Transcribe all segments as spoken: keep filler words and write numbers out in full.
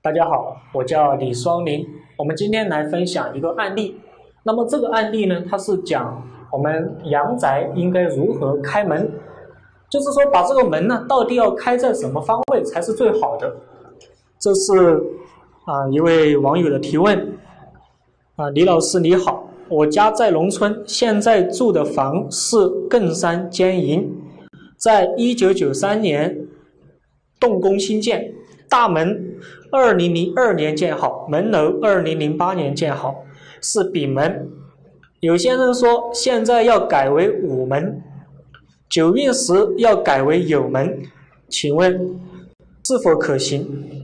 大家好，我叫李双林。我们今天来分享一个案例。那么这个案例呢，它是讲我们阳宅应该如何开门，就是说把这个门呢，到底要开在什么方位才是最好的。这是啊、呃、一位网友的提问。啊、呃，李老师你好，我家在农村，现在住的房是亘山兼营，在一九九三年动工兴建。大门二零零二年建好，门楼二零零八年建好，是丙门。有些人说现在要改为午门，九运时要改为酉门，请问是否可行？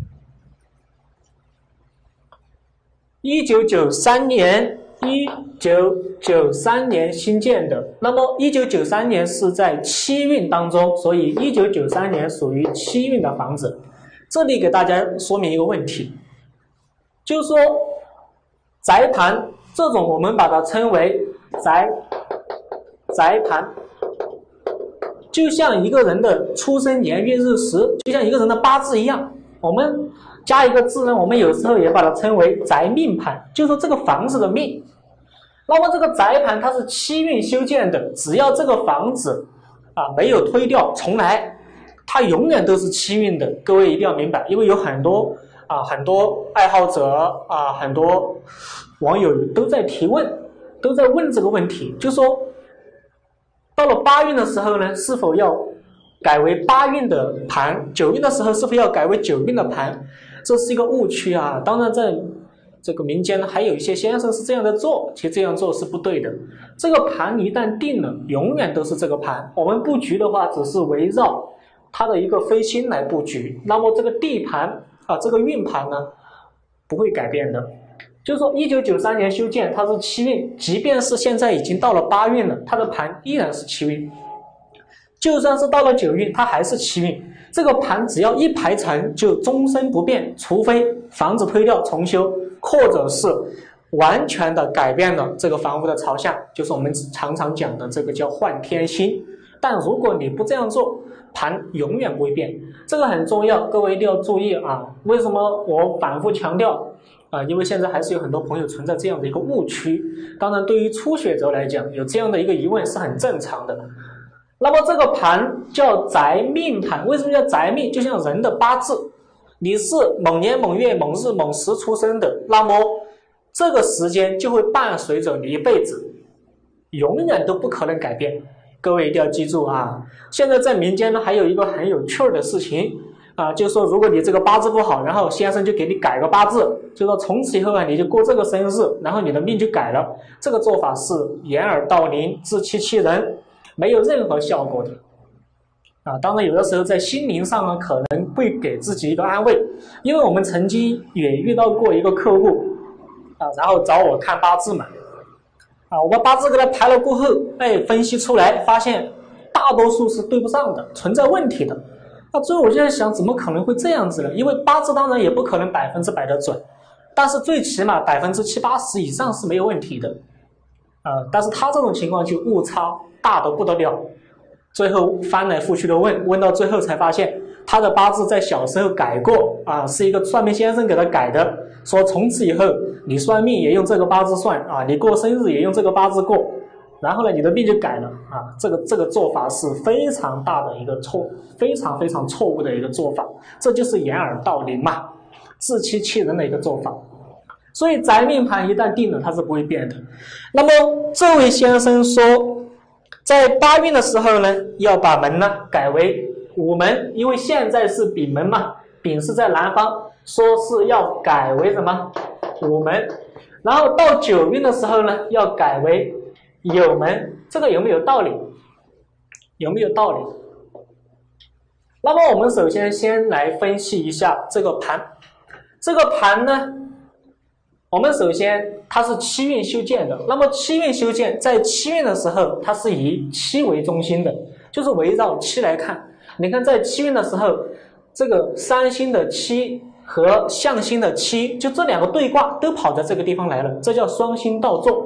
一九九三年一九九三年新建的，那么一九九三年是在七运当中，所以一九九三年属于七运的房子。这里给大家说明一个问题，就是说宅盘这种我们把它称为宅宅盘，就像一个人的出生年月日时，就像一个人的八字一样，我们加一个字呢，我们有时候也把它称为宅命盘，就是说这个房子的命。那么这个宅盘它是七运修建的，只要这个房子啊没有推掉重来，它永远都是七运的，各位一定要明白，因为有很多啊很多爱好者啊很多网友都在提问，都在问这个问题，就说到了八运的时候呢，是否要改为八运的盘？九运的时候是否要改为九运的盘？这是一个误区啊！当然，在这个民间呢，还有一些先生是这样的做，其实这样做是不对的。这个盘一旦定了，永远都是这个盘。我们布局的话，只是围绕它的一个飞星来布局，那么这个地盘啊，这个运盘呢，不会改变的。就是说，一九九三年修建，它是七运，即便是现在已经到了八运了，它的盘依然是七运。就算是到了九运，它还是七运。这个盘只要一排成，就终身不变，除非房子推掉重修，或者是完全的改变了这个房屋的朝向，就是我们常常讲的这个叫换天星。但如果你不这样做，盘永远不会变，这个很重要，各位一定要注意啊！为什么我反复强调啊？因为现在还是有很多朋友存在这样的一个误区。当然，对于初学者来讲，有这样的一个疑问是很正常的。那么这个盘叫宅命盘，为什么叫宅命？就像人的八字，你是某年某月某日某时出生的，那么这个时间就会伴随着你一辈子，永远都不可能改变。各位一定要记住啊！现在在民间呢，还有一个很有趣的事情啊，就是说，如果你这个八字不好，然后先生就给你改个八字，就说从此以后啊，你就过这个生日，然后你的命就改了。这个做法是掩耳盗铃、自欺欺人，没有任何效果的啊。当然，有的时候在心灵上呢，可能会给自己一个安慰，因为我们曾经也遇到过一个客户啊，然后找我看八字嘛。啊，我把八字给他排了过后，哎，分析出来发现大多数是对不上的，存在问题的。那最后我就在想，怎么可能会这样子呢？因为八字当然也不可能百分之百的准，但是最起码百分之七八十以上是没有问题的。呃，但是他这种情况就误差大得不得了，最后翻来覆去的问，问到最后才发现他的八字在小时候改过啊，是一个算命先生给他改的，说从此以后你算命也用这个八字算啊，你过生日也用这个八字过，然后呢你的命就改了啊，这个这个做法是非常大的一个错，非常非常错误的一个做法，这就是掩耳盗铃嘛，自欺欺人的一个做法。所以宅命盘一旦定了，它是不会变的。那么这位先生说，在八运的时候呢，要把门呢改为午门，因为现在是丙门嘛，丙是在南方，说是要改为什么午门，然后到九运的时候呢，要改为酉门，这个有没有道理？有没有道理？那么我们首先先来分析一下这个盘，这个盘呢，我们首先它是七运修建的，那么七运修建在七运的时候，它是以七为中心的，就是围绕七来看。你看在七运的时候，这个三星的七和象星的七，就这两个对卦都跑在这个地方来了，这叫双星倒坐。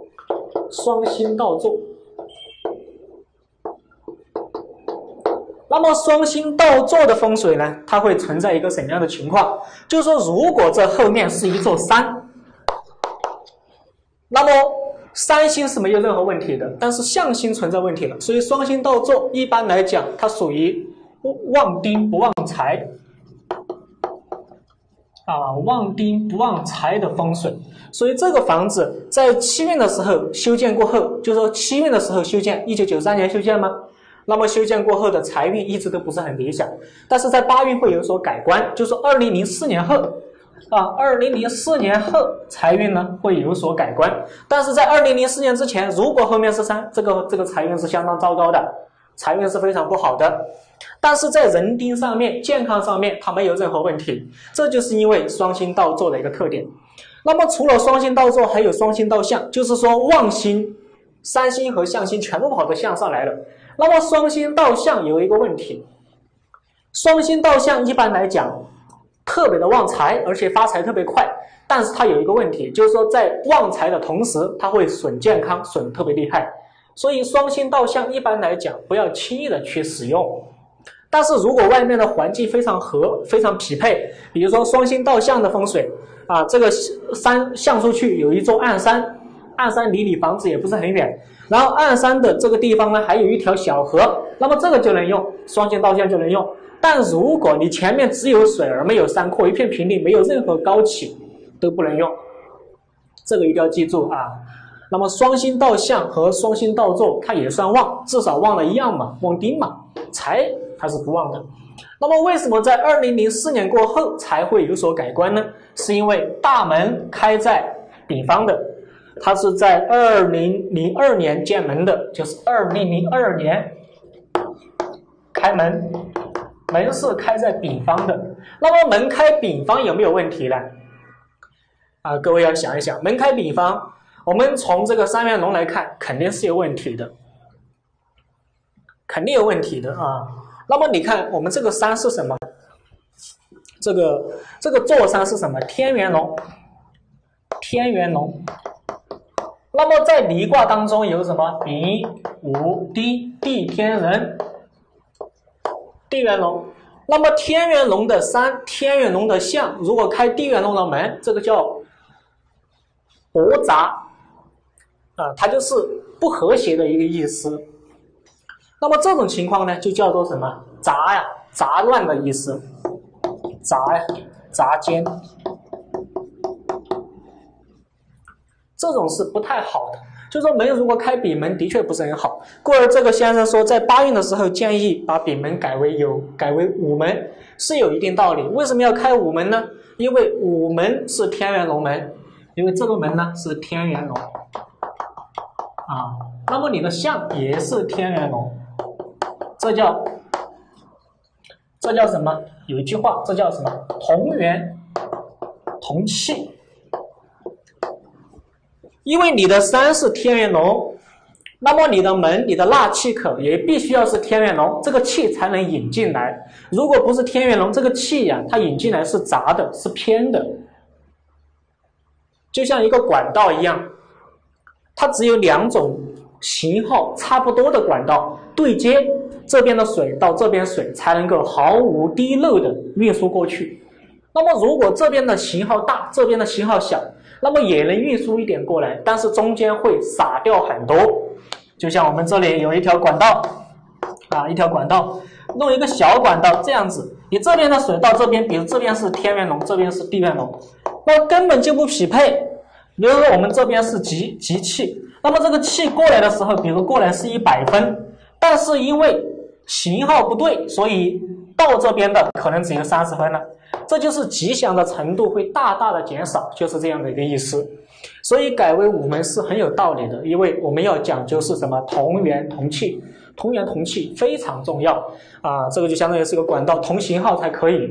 双星倒坐。 那么双星倒坐的风水呢，它会存在一个什么样的情况？就是说，如果这后面是一座山，那么三星是没有任何问题的，但是象星存在问题了。所以双星倒坐一般来讲，它属于旺丁不旺财啊，旺丁不旺财的风水。所以这个房子在七运的时候修建过后，就是说七运的时候修建，一九九三年修建吗？那么修建过后的财运一直都不是很理想，但是在八运会有所改观，就是二零零四年后啊，二零零四年后财运呢会有所改观，但是在二零零四年之前，如果后面是三，这个这个财运是相当糟糕的，财运是非常不好的。但是在人丁上面、健康上面，它没有任何问题，这就是因为双星倒坐的一个特点。那么除了双星倒坐，还有双星倒向，就是说旺星、三星和象星全部跑到向上来了。那么双星倒向有一个问题，双星倒向一般来讲特别的旺财，而且发财特别快，但是它有一个问题，就是说在旺财的同时，它会损健康，损特别厉害。所以双星倒向一般来讲不要轻易的去使用。但是如果外面的环境非常合、非常匹配，比如说双星倒向的风水啊，这个山向出去有一座暗山，暗山离你房子也不是很远，然后暗山的这个地方呢还有一条小河，那么这个就能用，双星倒向就能用。但如果你前面只有水而没有山阔，一片平地，没有任何高起，都不能用，这个一定要记住啊。那么双星倒向和双星倒坐它也算旺，至少旺了一样嘛，旺丁嘛，财它是不旺的。那么为什么在二零零四年过后才会有所改观呢？是因为大门开在丙方的，它是在二零零二年建门的，就是二零零二年开门，门是开在丙方的。那么门开丙方有没有问题呢？啊，各位要想一想，门开丙方，我们从这个三元龙来看，肯定是有问题的，肯定有问题的啊。那么你看，我们这个山是什么？这个这个座山是什么？天元龙，天元龙。那么在离卦当中有什么？丙午地地天人，地元龙。那么天元龙的山，天元龙的象，如果开地元龙的门，这个叫驳杂啊，它就是不和谐的一个意思。那么这种情况呢，就叫做什么？杂呀，杂乱的意思，杂呀，杂间，这种是不太好的。就说门如果开丙门，的确不是很好。故而这个先生说，在八运的时候建议把丙门改为有改为午门，是有一定道理。为什么要开午门呢？因为午门是天元龙门，因为这个门呢是天元龙啊，那么你的象也是天元龙。这叫这叫什么？有一句话，这叫什么？同源同气。因为你的山是天元龙，那么你的门、你的纳气口也必须要是天元龙，这个气才能引进来。如果不是天元龙，这个气呀、啊，它引进来是杂的，是偏的，就像一个管道一样，它只有两种型号差不多的管道对接。这边的水到这边水才能够毫无滴漏的运输过去。那么如果这边的型号大，这边的型号小，那么也能运输一点过来，但是中间会洒掉很多。就像我们这里有一条管道啊，一条管道，弄一个小管道这样子，你这边的水到这边，比如这边是天元龙，这边是地元龙，那根本就不匹配。比如说我们这边是极极气，那么这个气过来的时候，比如过来是一百分，但是因为型号不对，所以到这边的可能只有三十分了，这就是吉祥的程度会大大的减少，就是这样的一个意思。所以改为午门是很有道理的，因为我们要讲究是什么？同源同气，同源同气非常重要啊！这个就相当于是个管道，同型号才可以，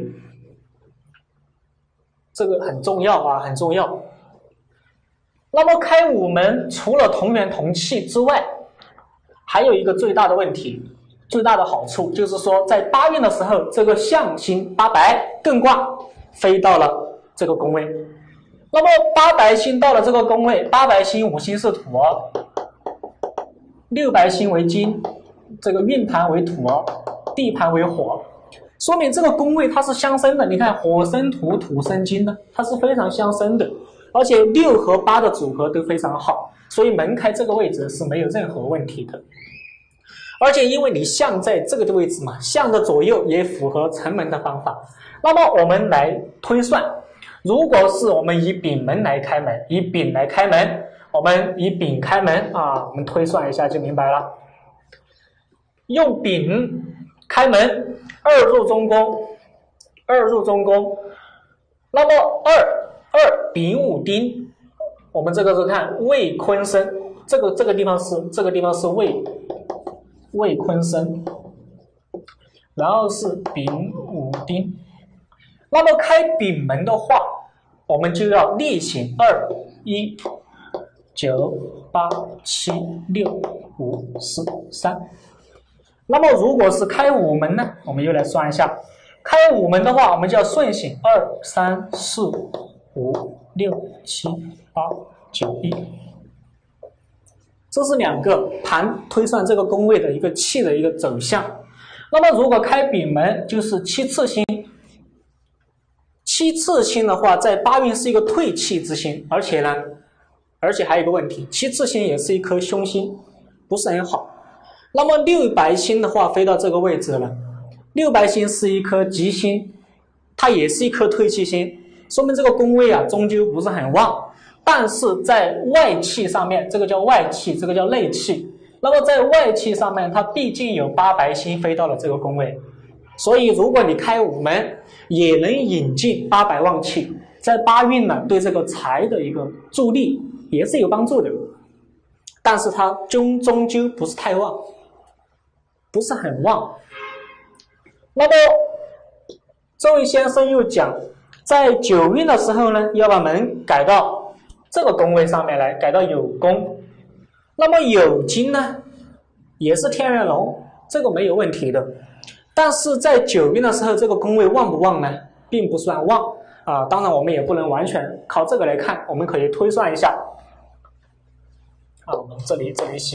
这个很重要啊，很重要。那么开午门除了同源同气之外，还有一个最大的问题。最大的好处就是说，在八运的时候，这个象星八白艮卦飞到了这个宫位。那么八白星到了这个宫位，八白星五星是土哦，六白星为金，这个运盘为土哦。 地盘为火，说明这个宫位它是相生的。你看火生土，土生金呢，它是非常相生的，而且六和八的组合都非常好，所以门开这个位置是没有任何问题的。而且因为你象在这个位置嘛，象的左右也符合成门的方法。那么我们来推算，如果是我们以丙门来开门，以丙来开门，我们以丙开门啊，我们推算一下就明白了。用丙开门，二入中宫，二入中宫，那么二二丙午丁，我们这个是看未坤生，这个这个地方是这个地方是未未坤生，然后是丙午丁。那么开丙门的话，我们就要例行二一九八七六五四三。那么如果是开午门呢，我们又来算一下，开午门的话，我们就要顺行二三四五六七八九一。这是两个盘推算这个宫位的一个气的一个走向。那么如果开丙门就是七次星，七次星的话在八运是一个退气之星，而且呢而且还有一个问题，七次星也是一颗凶星，不是很好。那么六白星的话飞到这个位置了，六白星是一颗吉星，它也是一颗退气星，说明这个宫位啊终究不是很旺。但是在外气上面，这个叫外气，这个叫内气。那么在外气上面，它毕竟有八白星飞到了这个宫位，所以如果你开午门，也能引进八白旺气，在八运呢对这个财的一个助力也是有帮助的，但是它终终究不是太旺，不是很旺。那么这位先生又讲，在九运的时候呢，要把门改到这个宫位上面来，改到酉宫。那么酉金呢也是天元龙，这个没有问题的。但是在九运的时候，这个宫位旺不旺呢？并不算旺啊。当然我们也不能完全靠这个来看，我们可以推算一下啊。我们这里这里写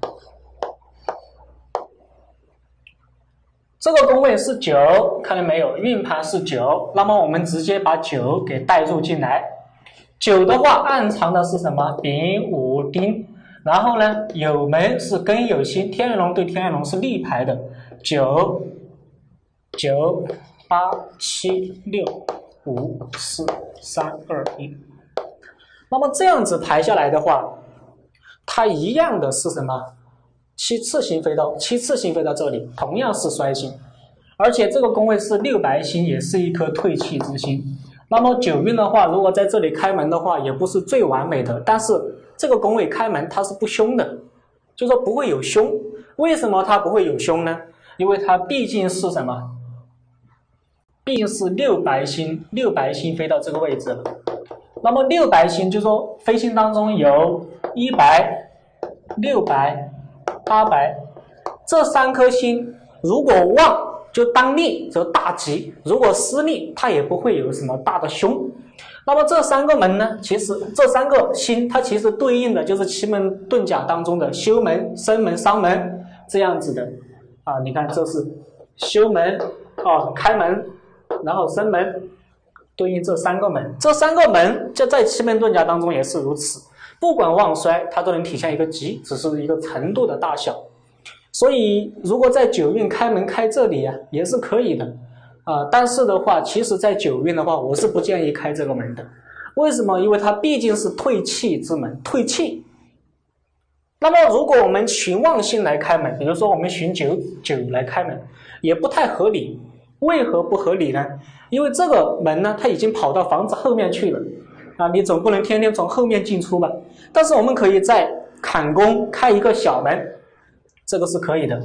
这个宫位是九，看到没有？运盘是九，那么我们直接把九给带入进来。九的话暗藏的是什么？丙午丁。然后呢酉门是庚酉辛，天元龙对天元龙是立牌的，九九八七六五四三二一。那么这样子排下来的话，它一样的是什么？七次星飞到七次星飞到这里，同样是衰星，而且这个宫位是六白星，也是一颗退气之星。那么九运的话，如果在这里开门的话，也不是最完美的，但是这个宫位开门它是不凶的，就说不会有凶。为什么它不会有凶呢？因为它毕竟是什么？毕竟是六白星，六白星飞到这个位置了。那么六白星就说飞星当中有一白、六白、八白，这三颗星如果旺就当利则大吉，如果失利它也不会有什么大的凶。那么这三个门呢，其实这三个星它其实对应的就是奇门遁甲当中的休门、生门、伤门这样子的啊。你看这是休门啊，开门，然后生门，对应这三个门。这三个门就在奇门遁甲当中也是如此，不管旺衰它都能体现一个吉，只是一个程度的大小。所以如果在九运开门开这里啊也是可以的啊、呃，但是的话其实在九运的话我是不建议开这个门的。为什么？因为它毕竟是退气之门，退气。那么如果我们循旺星来开门，比如说我们循九九来开门也不太合理。为何不合理呢？因为这个门呢它已经跑到房子后面去了啊，你总不能天天从后面进出吧。但是我们可以在坎宫开一个小门，这个是可以的。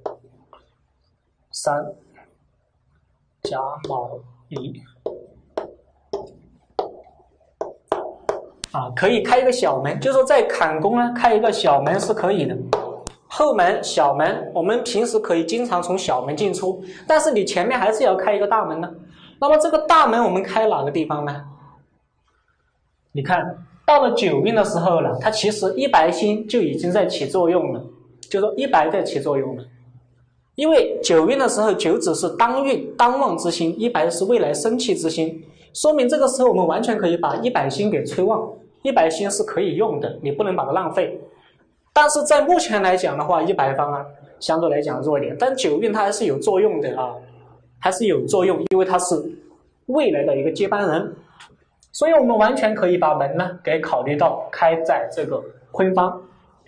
三甲卯乙啊，可以开一个小门，就是说在坎宫呢开一个小门是可以的。后门、小门，我们平时可以经常从小门进出，但是你前面还是要开一个大门呢。那么这个大门我们开哪个地方呢？你看到了九运的时候了，它其实一白星就已经在起作用了，就是说一白在起作用了。 因为九运的时候，九子是当运当旺之星，一白是未来生气之星，说明这个时候我们完全可以把一百星给催旺，一百星是可以用的，你不能把它浪费。但是在目前来讲的话，一百方啊相对来讲弱一点，但九运它还是有作用的啊，还是有作用，因为它是未来的一个接班人，所以我们完全可以把门呢给考虑到开在这个坤方。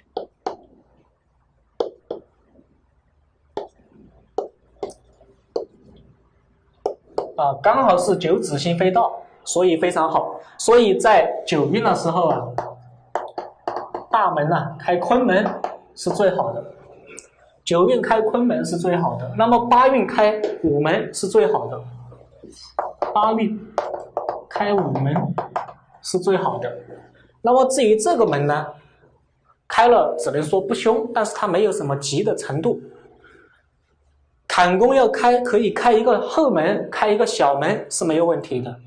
啊，刚好是九子星飞到，所以非常好。所以在九运的时候啊，大门啊开坤门是最好的，九运开坤门是最好的。那么八运开午门是最好的，八运开午门是最好的。那么至于这个门呢，开了只能说不凶，但是它没有什么急的程度。坎宫要开，可以开一个后门，开一个小门是没有问题的。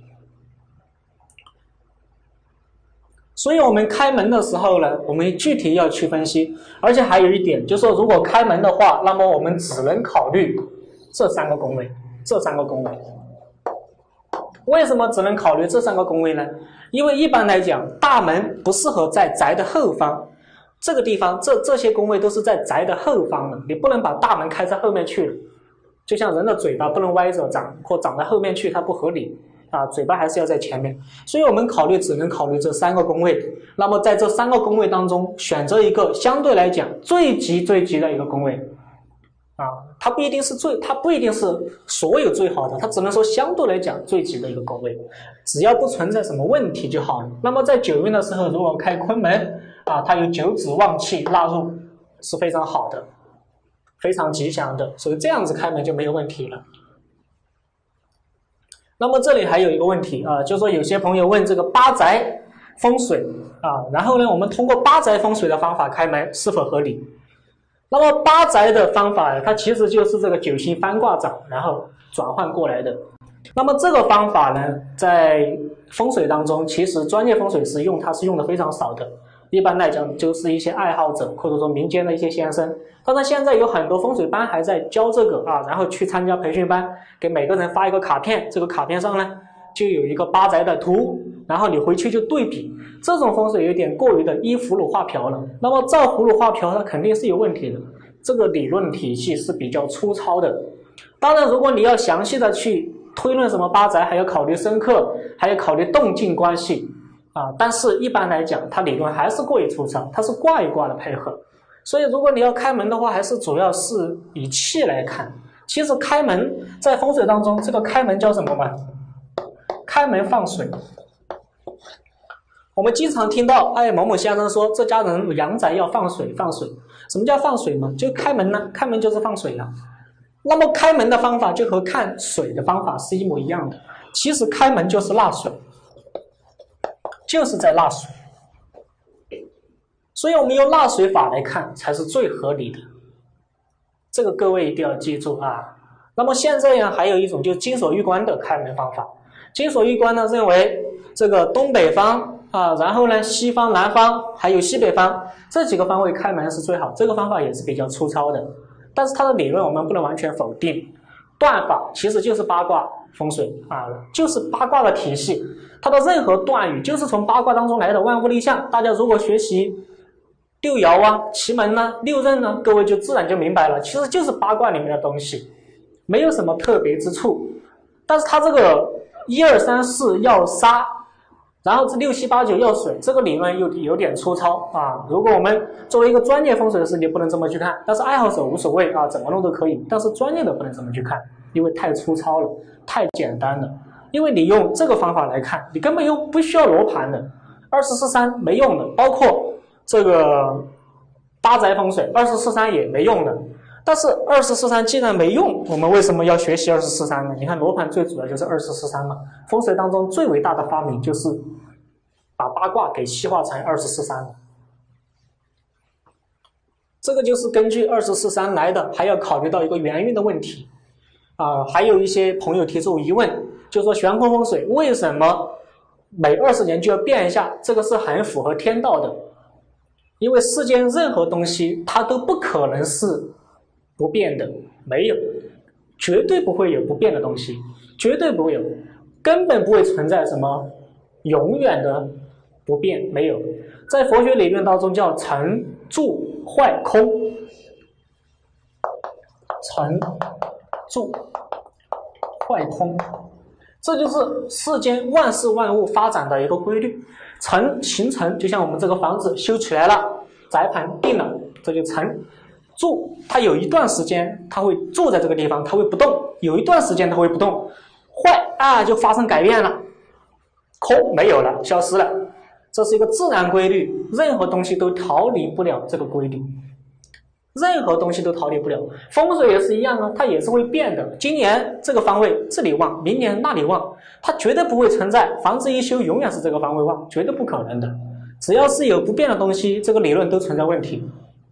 所以我们开门的时候呢，我们具体要去分析。而且还有一点，就是说如果开门的话，那么我们只能考虑这三个宫位，这三个宫位。为什么只能考虑这三个宫位呢？因为一般来讲，大门不适合在宅的后方。这个地方，这这些宫位都是在宅的后方的，你不能把大门开在后面去了。就像人的嘴巴不能歪着长，或长在后面去，它不合理啊，嘴巴还是要在前面。所以我们考虑只能考虑这三个宫位。那么在这三个宫位当中，选择一个相对来讲最吉最吉的一个宫位啊，它不一定是最，它不一定是所有最好的，它只能说相对来讲最吉的一个宫位，只要不存在什么问题就好了。那么在九运的时候，如果开坤门啊，它有九子旺气纳入，是非常好的，非常吉祥的，所以这样子开门就没有问题了。那么这里还有一个问题啊，就是说有些朋友问这个八宅风水啊，然后呢，我们通过八宅风水的方法开门是否合理？那么八宅的方法，它其实就是这个九星翻卦掌，然后转换过来的。那么这个方法呢，在风水当中，其实专业风水师用它是用的非常少的。一般来讲，就是一些爱好者或者说民间的一些先生。当然，现在有很多风水班还在教这个啊，然后去参加培训班，给每个人发一个卡片，这个卡片上呢就有一个八宅的图，然后你回去就对比。这种风水有点过于的依葫芦画瓢了。那么照葫芦画瓢，它肯定是有问题的。这个理论体系是比较粗糙的。当然，如果你要详细的去推论什么八宅，还要考虑生克，还要考虑动静关系。啊，但是一般来讲，它理论还是过于粗糙，它是卦与卦的配合。所以如果你要开门的话，还是主要是以气来看。其实开门在风水当中，这个开门叫什么嘛？开门放水。我们经常听到，哎，某某先生说这家人阳宅要放水，放水。什么叫放水嘛？就开门呢，开门就是放水了。那么开门的方法就和看水的方法是一模一样的。其实开门就是纳水。就是在纳水，所以我们用纳水法来看才是最合理的，这个各位一定要记住啊。那么现在呢，还有一种就是金锁玉关的开门方法。金锁玉关呢认为这个东北方啊，然后呢西方、南方还有西北方这几个方位开门是最好，这个方法也是比较粗糙的，但是它的理论我们不能完全否定。断法其实就是八卦风水啊，就是八卦的体系。它的任何断语就是从八卦当中来的，万物立象。大家如果学习六爻啊、奇门啊、六壬呢，各位就自然就明白了，其实就是八卦里面的东西，没有什么特别之处。但是它这个一二三四要杀，然后这六七八九要水，这个理论又有点粗糙啊。如果我们作为一个专业风水师，你不能这么去看，但是爱好者无所谓啊，怎么弄都可以。但是专业的不能这么去看，因为太粗糙了，太简单了。因为你用这个方法来看，你根本又不需要罗盘的，二四四三没用的，包括这个八宅风水二四四三也没用的。但是二四四三既然没用，我们为什么要学习二四四三呢？你看罗盘最主要就是二四四三嘛，风水当中最伟大的发明就是把八卦给细化成二四四三了。这个就是根据二四四三来的，还要考虑到一个元运的问题啊、呃。还有一些朋友提出疑问，就是说悬空风水为什么每二十年就要变一下？这个是很符合天道的，因为世间任何东西它都不可能是不变的没有，绝对不会有不变的东西，绝对不会有，根本不会存在什么永远的不变，没有。在佛学理论当中叫成住坏空，成住坏空，这就是世间万事万物发展的一个规律。成形成，就像我们这个房子修起来了，宅盘定了，这就成。住，它有一段时间它会住在这个地方，它会不动，有一段时间它会不动。坏啊，就发生改变了，空没有了，消失了。这是一个自然规律，任何东西都逃离不了这个规律，任何东西都逃离不了。风水也是一样啊，它也是会变的。今年这个方位这里旺，明年那里旺，它绝对不会存在房子一修永远是这个方位旺，绝对不可能的。只要是有不变的东西，这个理论都存在问题，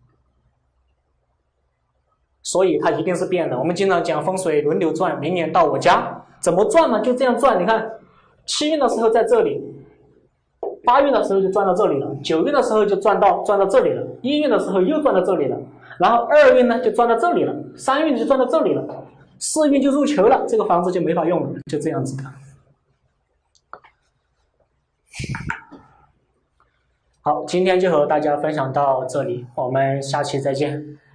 所以它一定是变的。我们经常讲风水轮流转，明年到我家怎么转呢？就这样转。你看七运的时候在这里，八运的时候就转到这里了，九运的时候就转到转到这里了，一运的时候又转到这里了，然后二运呢就转到这里了，三运就转到这里了，四运就入球了，这个房子就没法用了，就这样子的。好，今天就和大家分享到这里，我们下期再见。